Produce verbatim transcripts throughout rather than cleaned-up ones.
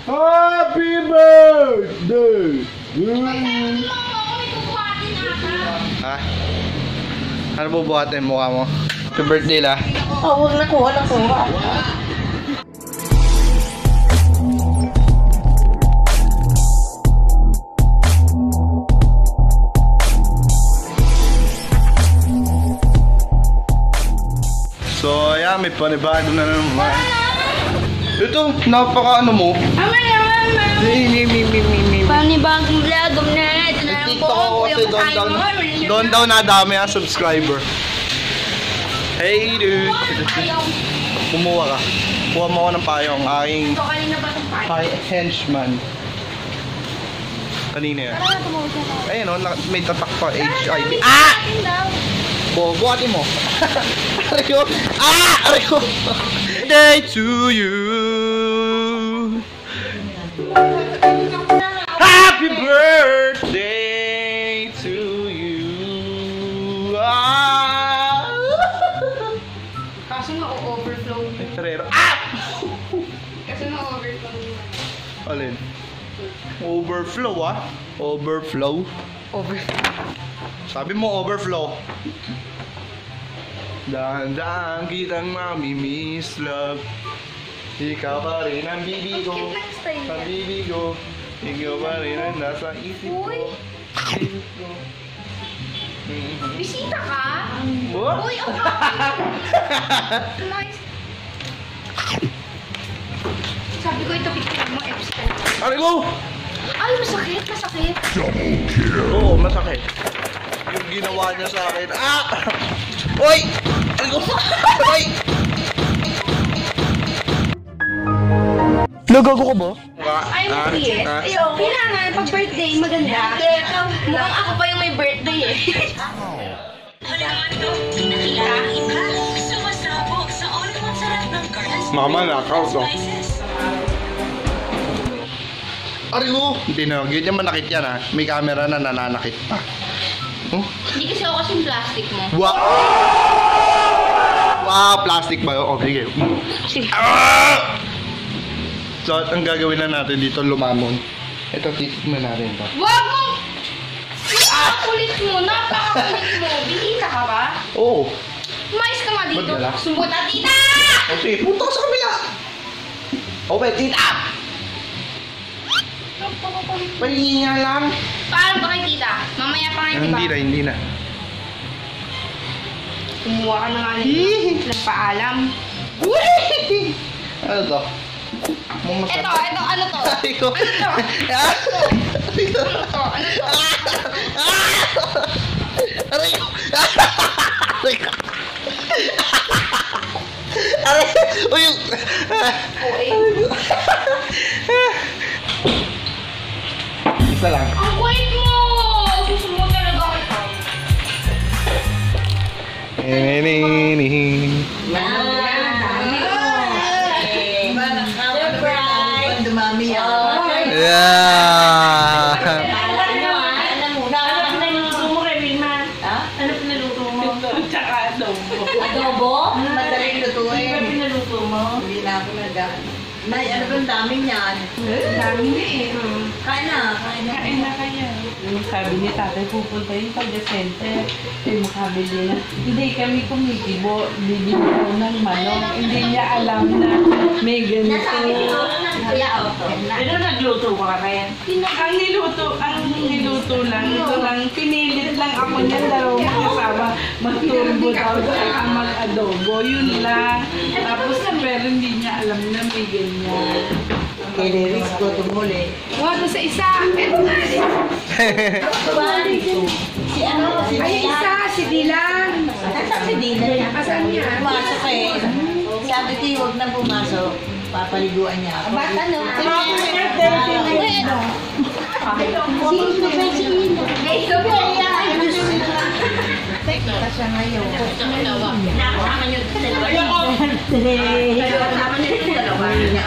Happy birthday! Ha? Ano bubuhatin mukha mo? Happy birthday la? Oh, huwag na kuha na kuha. So, ayan, may panibago na naman. Ito, napaka ano mo? Ama naman, mama. Mi, mi, mi, mi, mi. Panibagong vlog, na. Ito na lang po. Kuya ko tayo mo. Doon daw nadami ang subscriber. Hey, dude. Kumuha ka. Kuha mo ako ng payong. Aking Ito kanina ba itong pay henchman. Kanina yan. Parang natumuha siya. Ayun o, may tatak pa H I V. Ah! Bobo ate mo. Aray ko. Ah! Aray ko. Day to you. Happy birthday to you. Ah! Kaso na-overflow. Terero. Ah! Kaso na-overflow. Alin? Overflow ah. Overflow. Overflow. Sabi mo overflow. Dahan-dahan kitang mamimiss love. Ikaw pa rin ang bibi ko. Ang bibi ko. Ikaw pa rin ang nasa isip ko. Isip ko. Bisita ka? What? Uy, ang nice. Sabi ko ito picture mo, Epstein. Aray ko! Ay, masakit, masakit. Oo, masakit. Yung ginawa niya sa akin. Ah! Uy! Aray ko! Uy! Nagago ka ba? Ay, mati eh. Kailangan, pag birthday, maganda. Mukhang ako pa yung may birthday eh. Mama, nakaw to. Aray ko! Hindi na, ganyan manakit yan ha. May camera na nananakit pa. Huh? Hindi kasi ako kasing plastic mo. Wow! Wow! Plastic ba yun? Oh, sige. Sige. Ah! So, ang gagawin na natin dito, lumamon. Ito, titikman natin ito. Wag mo! Napakakulit mo, napakakulit mo. Bisita ka ba? Oo. Umayos ka nga dito. Ba't wala? Sumbot na, tita! O sige, punta ka sa kabila. Okay, tita! Pahingi nga lang. Paano ba kay tita? Mamaya pa nga, di ba? Hindi na, hindi na. Kumuha ka na nga nito. Nagpaalam. Ano to? Ito, ito, ano to? Ay ko. Ano to? Aray ko. Ano to? Ano to? Aray ko. Aray ko. Aray. Uy. Okay. Isa lang. Ang kulit mo! Gusto mo talaga kita. Eneneneng. Dumami yan. Yeah. Alam mo na. Ano pinaluto mo, Revilma? Ha? Ano pinaluto mo? Tsaka adobo. Adobo? Madaling lutuin. Ano pinaluto mo? Hindi na ako nag- Nay, ano ba ang dami niyan? Dami na eh. Kain na, kain na. Kain na kaya. Yung sabi ni tatay, pupunta yung pag-center. Eh, makabili na. Hindi kami kumikibo. Bibili ko ng manok. Hindi niya alam na may ganito. Pero nagluto ka rin. Ang niluto, ang niluto lang. Ito lang, pinilit lang ako niyan. Dalawang makasama. Magturbo daw at mag-adobo. Yun lang. Tapos, pero hindi niya alam na may ganyan. Kailangan ko tumuli. Wag sa isa. Ito nga eh. Si ano? Si Ay, isa, si Dylan. Nasaan si Dina? Asan niya? Pumasok eh. Sabi ko, huwag na pumasok. Papaliguan niya ako. Ba't ano? Si Ina. Si Ina. Ito po. Teka siya ngayon. Nakasama niyo ito dalawa. Nakasama niyo ito dalawa.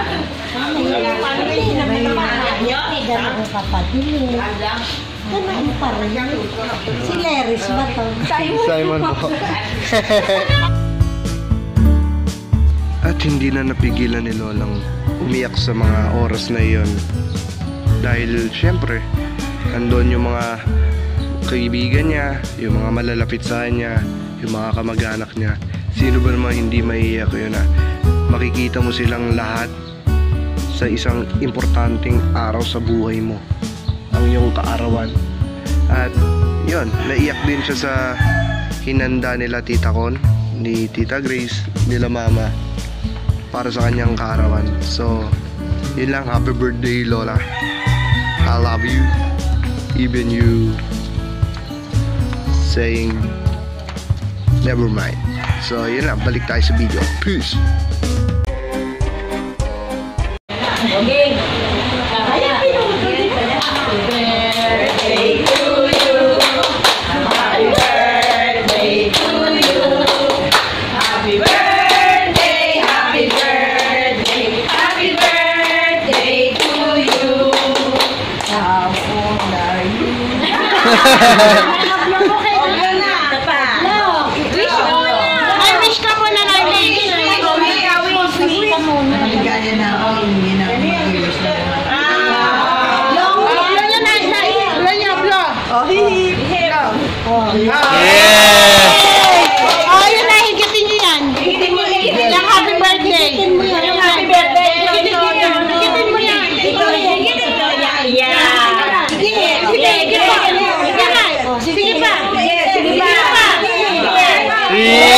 Dalawa kapatid. Ano pa rin? Si Leris ba to? Simon po. At hindi na napigilan ni Lolang umiyak sa mga oras na iyon. Dahil syempre, andun yung mga kaibigan niya, yung mga malalapit sa kanya, yung mga kamag-anak niya. Sino ba naman hindi maiiyak yun na makikita mo silang lahat sa isang importanteng araw sa buhay mo, ang iyong kaarawan. At yun, naiyak din siya sa hinanda nila Tita Con, ni Tita Grace, nila Mama, para sa kanyang kaarawan. So yun lang, happy birthday Lola, I love you, even you saying never mind. So yun lang, balik tayo sa video. Peace. Okay. Ayan, pinunod. Happy birthday to you. Happy birthday to you. Happy birthday, happy birthday, happy birthday to you. How old are you? Ay, wish ka muna na, wish. Wish ka muna. Kaya na ako, hindi na ako mag-wish na naman. Blow yun na, blow niya, blow. Oh, hihip. Yeah! Oh, yun na, higitin niyo yan. Higitin mo, higitin Yung happy birthday. Yung happy birthday. Higitin mo yan. Higitin mo yan. Higitin mo yan. Yeah. Sige, sige, sige pa. Sige pa. Sige pa. Sige pa.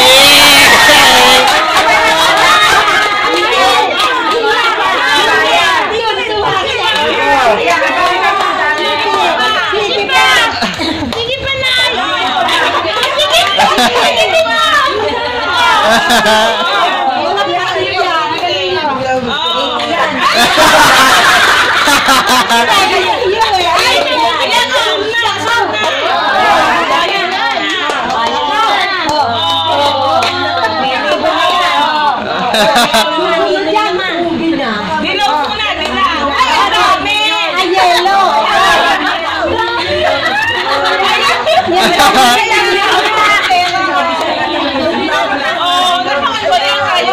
Dilaw muna, dilaw. Ay, ang dami. Ay, yellow. Oh, napakagaling kayo.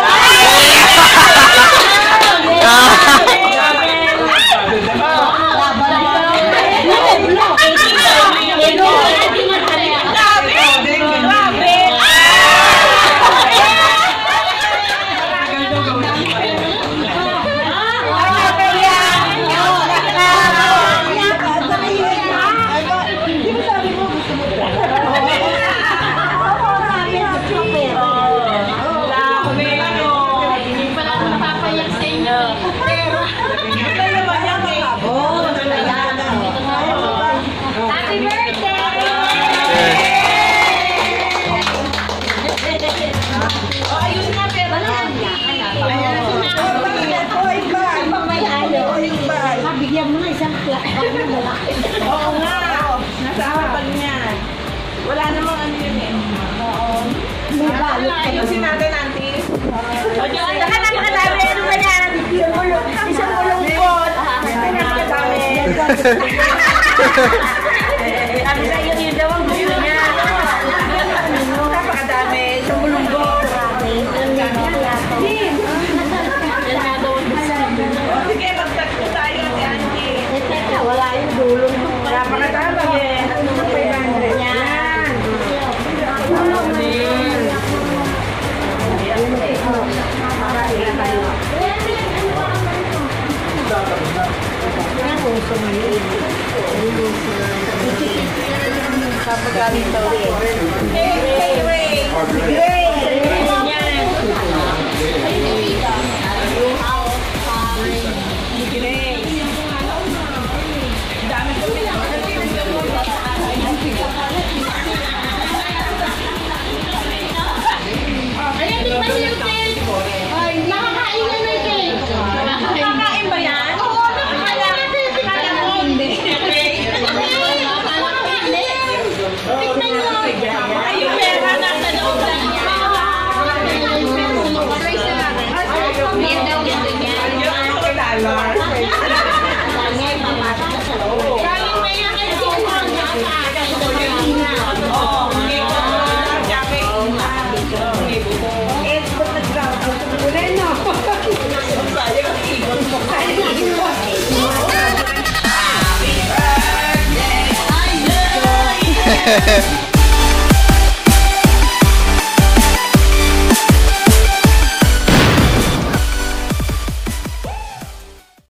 Bigyan mo na isang plakang na lalaki. Oo nga. Nasa harapan niya. Wala namang ano yun eh. May balot ka Ayusin natin, auntie. Saka napakadami. Ano ba yan? Isang ulungkot. Napakadami. Sabi sa iyo, yun daw ang gusto niya. Napakadami. Isang bulunggong. Sige, mag-tatlo tayo, auntie. Teka, wala yung dulong. Napakadami eh. Ano na five hundred? Yan. Napakagaling daw eh. Hey, hey, hey. Ayan, di ba yung cake? Ay, nakakain na ng cake. Nakakain ba yan? Oo, nakakain na ng cake. Kaya mo. Hindi. Tignan mo. Ay, yung pera nasa loob lang niya. Yan daw gusto niya. Yung mga dollar. Galing na yan kay Sumang. Oo, hindi ko. Jacket. Eh, ba't nag-ground? Wala na. Sayang ang ikot. Eh.